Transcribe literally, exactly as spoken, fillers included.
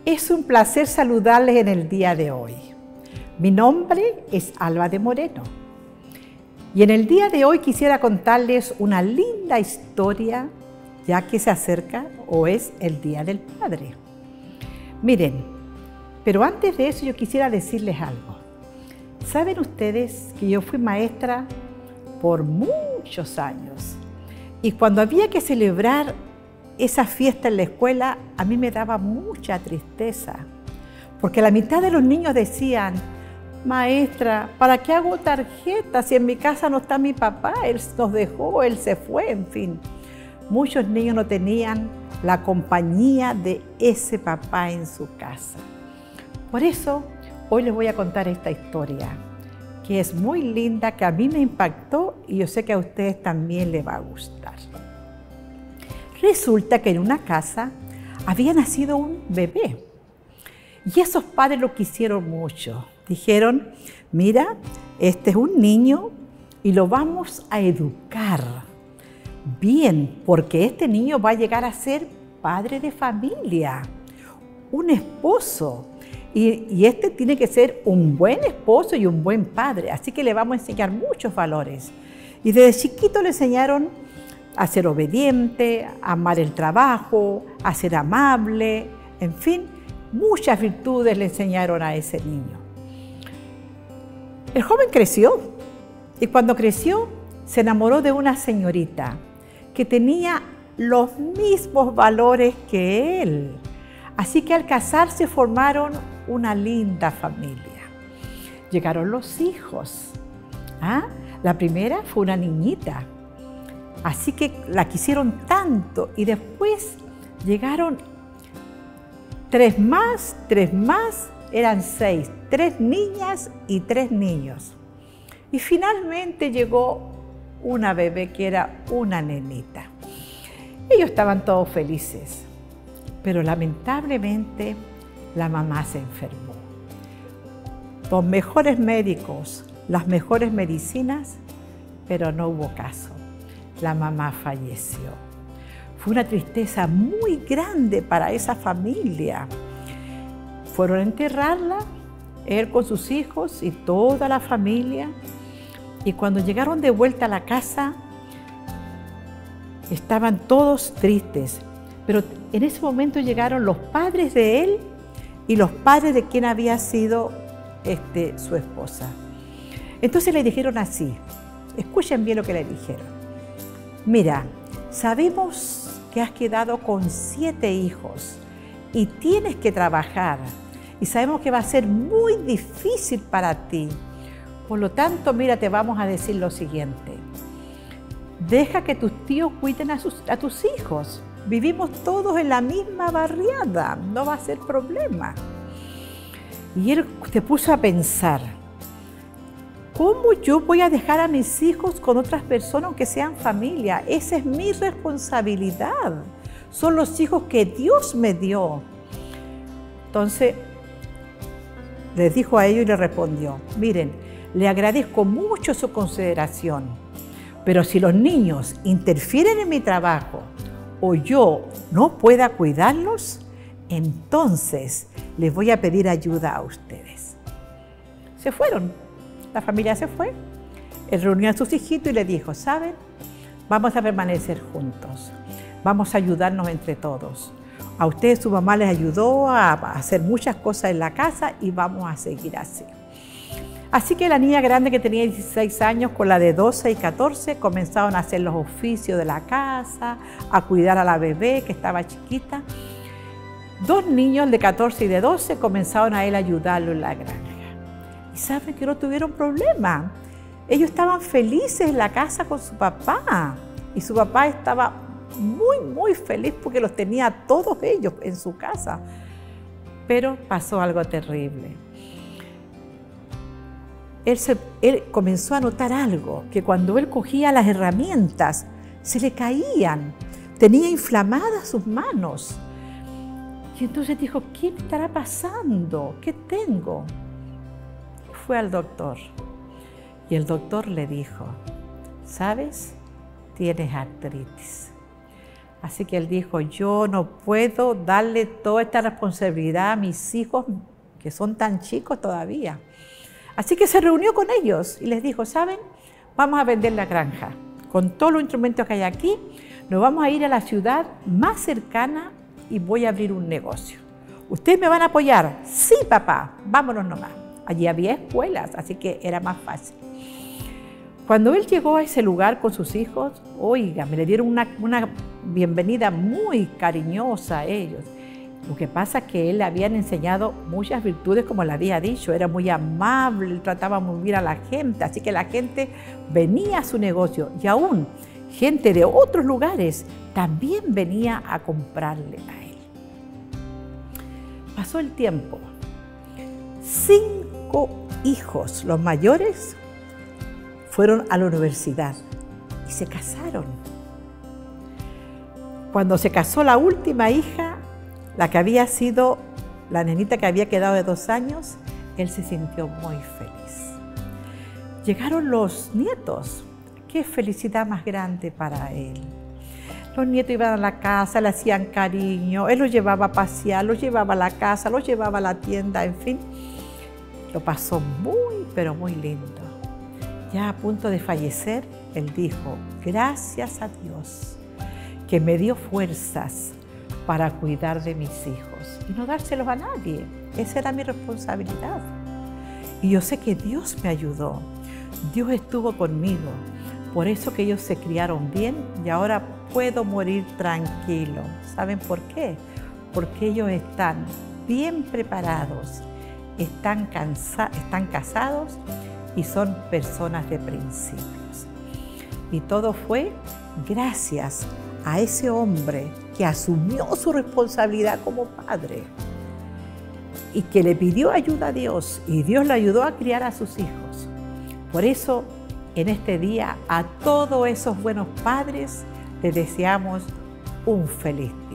Es un placer saludarles en el día de hoy. Mi nombre es Alba de Moreno y en el día de hoy quisiera contarles una linda historia, ya que se acerca o es el Día del Padre. Miren, pero antes de eso yo quisiera decirles algo. ¿Saben ustedes que yo fui maestra por muchos años? Y cuando había que celebrar esa fiesta en la escuela, a mí me daba mucha tristeza, porque la mitad de los niños decían: maestra, ¿para qué hago tarjetas si en mi casa no está mi papá? Él nos dejó, él se fue, en fin. Muchos niños no tenían la compañía de ese papá en su casa. Por eso, hoy les voy a contar esta historia, que es muy linda, que a mí me impactó y yo sé que a ustedes también les va a gustar. Resulta que en una casa había nacido un bebé y esos padres lo quisieron mucho. Dijeron: mira, este es un niño y lo vamos a educar bien, porque este niño va a llegar a ser padre de familia, un esposo, y, y este tiene que ser un buen esposo y un buen padre, así que le vamos a enseñar muchos valores. Y desde chiquito le enseñaron a ser obediente, a amar el trabajo, a ser amable, en fin, muchas virtudes le enseñaron a ese niño. El joven creció y cuando creció se enamoró de una señorita que tenía los mismos valores que él. Así que al casarse formaron una linda familia. Llegaron los hijos. ¿Ah? La primera fue una niñita. Así que la quisieron tanto y después llegaron tres más, tres más, eran seis, tres niñas y tres niños. Y finalmente llegó una bebé que era una nenita. Ellos estaban todos felices, pero lamentablemente la mamá se enfermó. Los mejores médicos, las mejores medicinas, pero no hubo caso. La mamá falleció. Fue una tristeza muy grande para esa familia. Fueron a enterrarla, él con sus hijos y toda la familia. Y cuando llegaron de vuelta a la casa, estaban todos tristes. Pero en ese momento llegaron los padres de él y los padres de quien había sido este, su esposa. Entonces le dijeron así, escuchen bien lo que le dijeron. Mira, sabemos que has quedado con siete hijos y tienes que trabajar y sabemos que va a ser muy difícil para ti. Por lo tanto, mira, te vamos a decir lo siguiente. Deja que tus tíos cuiden a, sus, a tus hijos. Vivimos todos en la misma barriada, no va a ser problema. Y él se puso a pensar, ¿cómo yo voy a dejar a mis hijos con otras personas aunque sean familia? Esa es mi responsabilidad. Son los hijos que Dios me dio. Entonces, les dijo a ellos y les respondió, miren, le agradezco mucho su consideración, pero si los niños interfieren en mi trabajo o yo no pueda cuidarlos, entonces les voy a pedir ayuda a ustedes. Se fueron. La familia se fue, él reunió a sus hijitos y le dijo, ¿saben? Vamos a permanecer juntos, vamos a ayudarnos entre todos. A ustedes su mamá les ayudó a hacer muchas cosas en la casa y vamos a seguir así. Así que la niña grande que tenía dieciséis años con la de doce y catorce comenzaron a hacer los oficios de la casa, a cuidar a la bebé que estaba chiquita. Dos niños, el de catorce y de doce, comenzaron a él a ayudarlo en la granja. Y saben que no tuvieron problema. Ellos estaban felices en la casa con su papá. Y su papá estaba muy, muy feliz porque los tenía a todos ellos en su casa. Pero pasó algo terrible. Él, se, él comenzó a notar algo, que cuando él cogía las herramientas, se le caían. Tenía inflamadas sus manos. Y entonces dijo, ¿qué me estará pasando? ¿Qué tengo? Fue al doctor y el doctor le dijo, ¿sabes? Tienes artritis. Así que él dijo, yo no puedo darle toda esta responsabilidad a mis hijos, que son tan chicos todavía. Así que se reunió con ellos y les dijo, ¿saben? Vamos a vender la granja. Con todos los instrumentos que hay aquí, nos vamos a ir a la ciudad más cercana y voy a abrir un negocio. ¿Ustedes me van a apoyar? Sí, papá, vámonos nomás. Allí había escuelas, así que era más fácil. Cuando él llegó a ese lugar con sus hijos, oiga, me le dieron una, una bienvenida muy cariñosa a ellos. Lo que pasa es que él le habían enseñado muchas virtudes, como le había dicho, era muy amable, trataba muy bien a la gente, así que la gente venía a su negocio y aún gente de otros lugares también venía a comprarle a él. Pasó el tiempo. Cinco hijos, los mayores, fueron a la universidad y se casaron. Cuando se casó la última hija, la que había sido la nenita que había quedado de dos años, él se sintió muy feliz. Llegaron los nietos. Qué felicidad más grande para él. Los nietos iban a la casa, le hacían cariño, él los llevaba a pasear, los llevaba a la casa, los llevaba a la tienda, en fin. Lo pasó muy, pero muy lindo. Ya a punto de fallecer, él dijo, gracias a Dios que me dio fuerzas para cuidar de mis hijos y no dárselos a nadie. Esa era mi responsabilidad. Y yo sé que Dios me ayudó. Dios estuvo conmigo. Por eso que ellos se criaron bien y ahora puedo morir tranquilo. ¿Saben por qué? Porque ellos están bien preparados, están, cansa- están casados y son personas de principios. Y todo fue gracias a ese hombre que asumió su responsabilidad como padre y que le pidió ayuda a Dios y Dios le ayudó a criar a sus hijos. Por eso, en este día, a todos esos buenos padres les deseamos un feliz día.